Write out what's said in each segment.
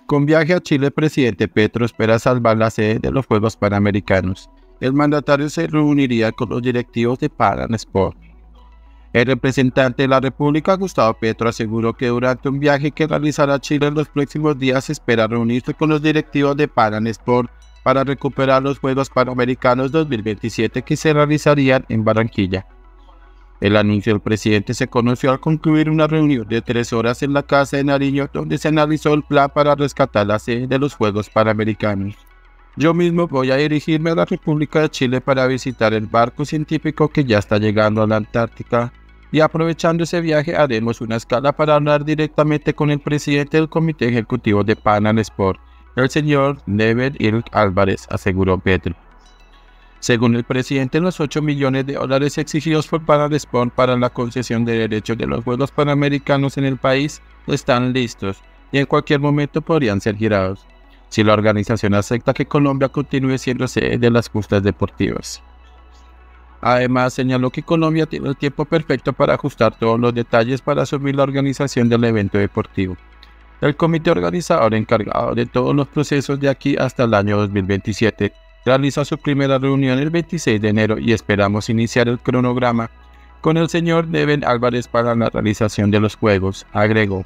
Con viaje a Chile, el presidente Petro espera salvar la sede de los Juegos Panamericanos. El mandatario se reuniría con los directivos de Pan Sport. El representante de la República, Gustavo Petro, aseguró que durante un viaje que realizará a Chile en los próximos días espera reunirse con los directivos de Pan Sport para recuperar los Juegos Panamericanos 2027 que se realizarían en Barranquilla. El anuncio del presidente se conoció al concluir una reunión de 3 horas en la Casa de Nariño, donde se analizó el plan para rescatar la sede de los Juegos Panamericanos. Yo mismo voy a dirigirme a la República de Chile para visitar el barco científico que ya está llegando a la Antártica, y aprovechando ese viaje haremos una escala para hablar directamente con el presidente del Comité Ejecutivo de Pan Sport, el señor Neven Ilk Álvarez, aseguró Petro. Según el presidente, los $8 millones exigidos por Pan Sport para la concesión de derechos de los Juegos Panamericanos en el país están listos y en cualquier momento podrían ser girados, si la organización acepta que Colombia continúe siendo sede de las justas deportivas. Además, señaló que Colombia tiene el tiempo perfecto para ajustar todos los detalles para asumir la organización del evento deportivo. El comité organizador encargado de todos los procesos de aquí hasta el año 2027 realizó su primera reunión el 26 de enero y esperamos iniciar el cronograma con el señor Neven Álvarez para la realización de los Juegos, agregó.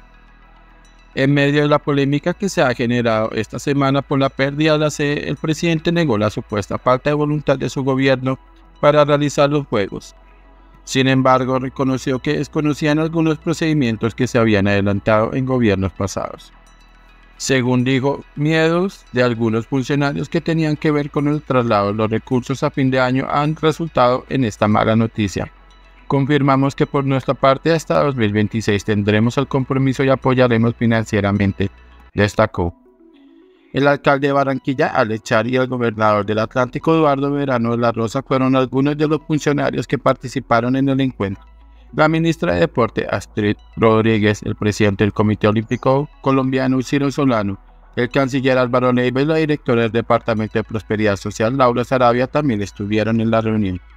En medio de la polémica que se ha generado esta semana por la pérdida de la sede, el presidente negó la supuesta falta de voluntad de su gobierno para realizar los Juegos. Sin embargo, reconoció que desconocían algunos procedimientos que se habían adelantado en gobiernos pasados. Según dijo, miedos de algunos funcionarios que tenían que ver con el traslado de los recursos a fin de año han resultado en esta mala noticia. Confirmamos que por nuestra parte hasta 2026 tendremos el compromiso y apoyaremos financieramente, destacó. El alcalde de Barranquilla, Alex Char, y el gobernador del Atlántico, Eduardo Verano de la Rosa, fueron algunos de los funcionarios que participaron en el encuentro. La ministra de Deporte, Astrid Rodríguez, el presidente del Comité Olímpico Colombiano, Ciro Solano, el canciller Álvaro Leiva y la directora del Departamento de Prosperidad Social, Laura Sarabia, también estuvieron en la reunión.